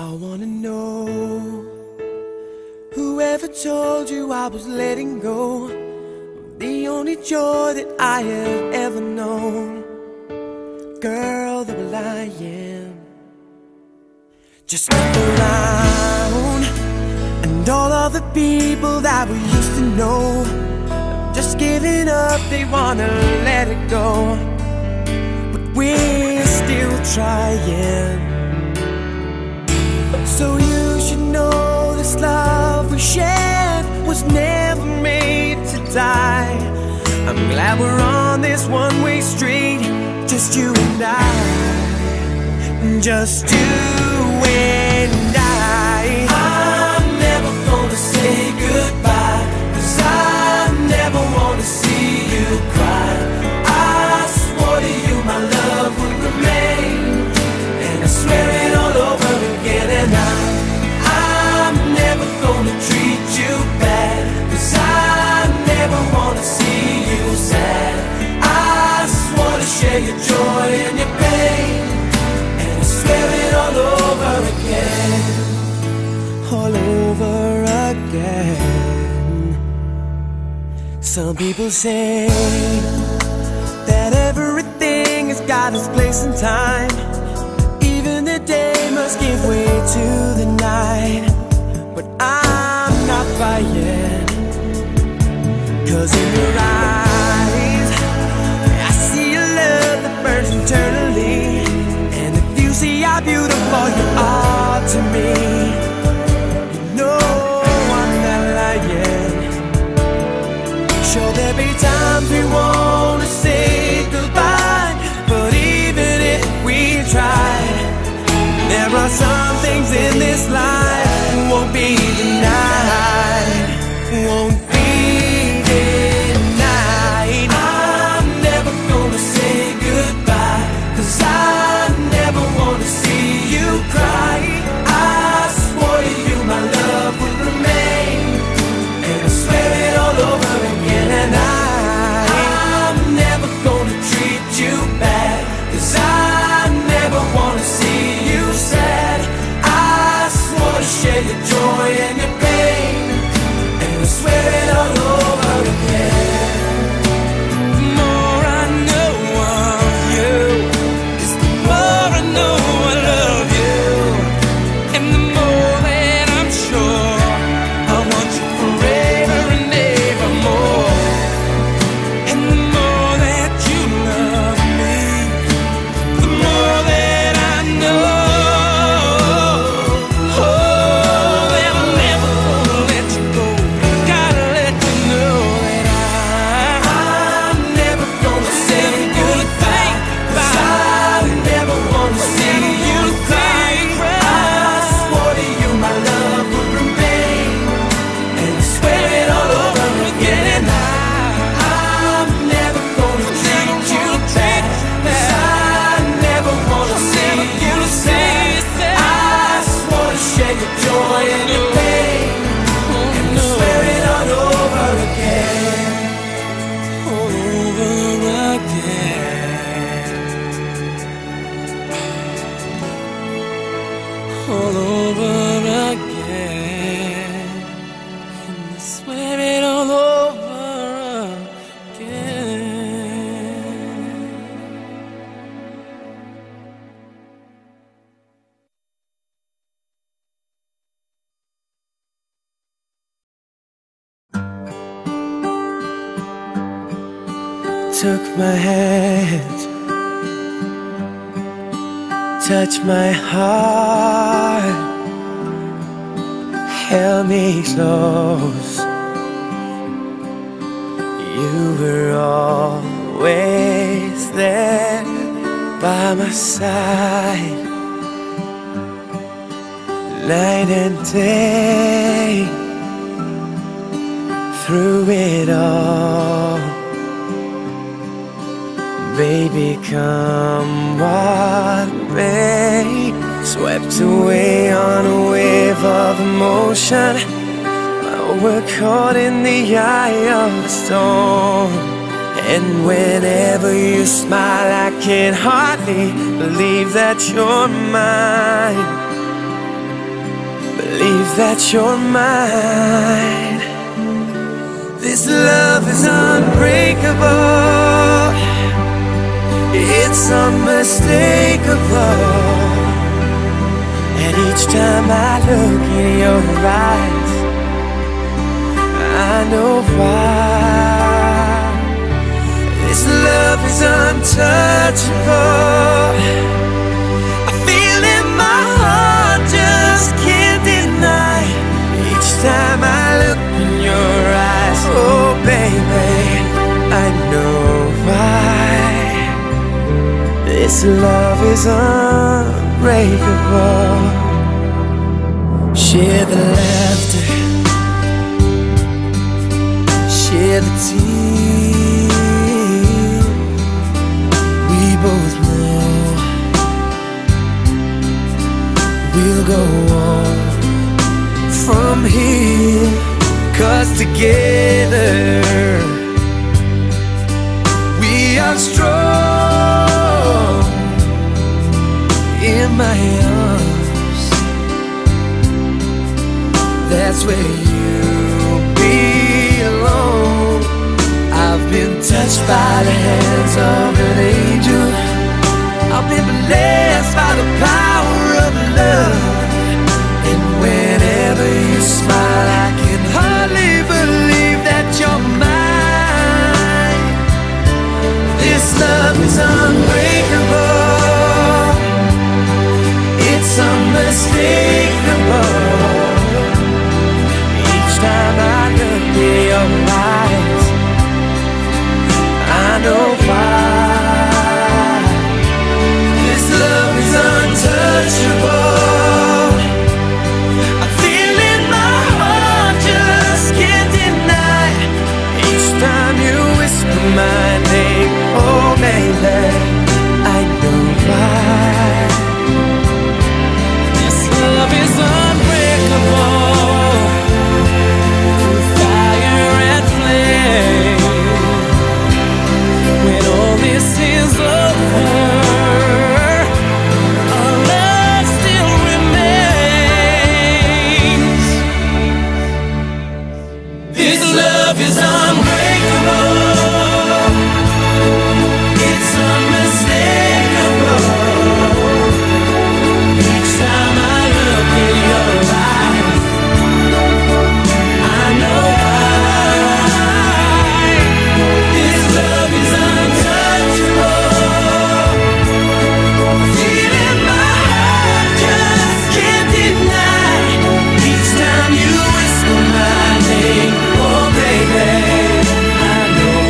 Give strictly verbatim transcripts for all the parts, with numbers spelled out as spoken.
I wanna know, whoever told you I was letting go of the only joy that I have ever known. Girl, the will I am. Just look around, and all of the people that we used to know have just giving up, they wanna let it go. But we're still trying. So you should know this love we shared was never made to die. I'm glad we're on this one-way street, just you and I, just you and I. I'm never gonna say goodbye, 'cause I never wanna see you cry. I swore to you my love would remain, and I swear it all over again. And I, I'm never gonna treat you bad, 'cause I never wanna see you sad. I swore to share your joy and your pain, and I swear it all over again, all over again. Some people say that everything has got its place and time. Even the day must give way to the night. But I'm not buying, 'cause in your eyes I see a love that burns eternally. And if you see how beautiful you are to me, you know I'm not lying. Sure, there'll be times we wanna say goodbye, but even if we try, there are some things in this life won't be denied, won't be denied. I'm never gonna say goodbye, 'cause I never wanna see you cry. I swore to you my love would remain, and I swear it all over again. And I, I'm never gonna treat you bad, 'cause I never wanna see you sad. I swore to share your joy and your pain, and I swear it all over again. The more I know of you, is the more I know I love you. And the more that I'm sure I want you forever and ever more. And the more that you love me, the more that I know, oh, that I'm never gonna let you go. Gotta let you know that I, I'm never gonna say goodbye, 'cause I never wanna see you cry. I swore to you my love would remain, and I swear it all over again. And I, I'm never gonna treat you bad, 'cause I never wanna see you sad. I swore to share your joy and your pain, and I swear it all over again, all over again, all over again, and I swear it all over again. Took my hand, touched my heart, held me close. You were always there by my side, night and day, through it all. Baby, come what may, swept away on a wave of emotion. We're caught in the eye of the storm, and whenever you smile I can hardly believe that you're mine. believe that you're mine. This love is unbreakable, it's unmistakable. And each time I look in your eyes, I know why. This love is untouchable. I feel in my heart, just can't deny. Each time I look in your eyes, oh baby, I know why. This love is unbreakable. Share the laughter, share the tears. We both know we'll go on from here, 'cause together we are strong. In my arms, that's where you belong. I've been touched by the hands of an angel. I've been blessed by the power of love. And whenever you smile, I can hardly believe that you're mine. This love is unbreakable, it's unmistakable. Each time I look in your eyes, I know why. This love is untouchable. I feel in my heart, just can't deny. Each time you whisper my name, oh baby, I know why. This love is unbreakable, through fire and flame. When all this is over, our love still remains. This love is unbreakable, it's unmistakable. Each time I look in your eyes, I know why. This love is untouchable. Feel in my heart, just can't deny. Each time you whisper my name, oh baby, I know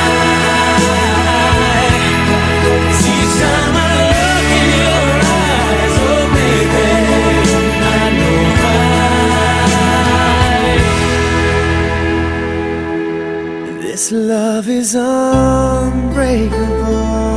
why. Each time I look in your eyes, oh baby, I know why. This love is unbreakable.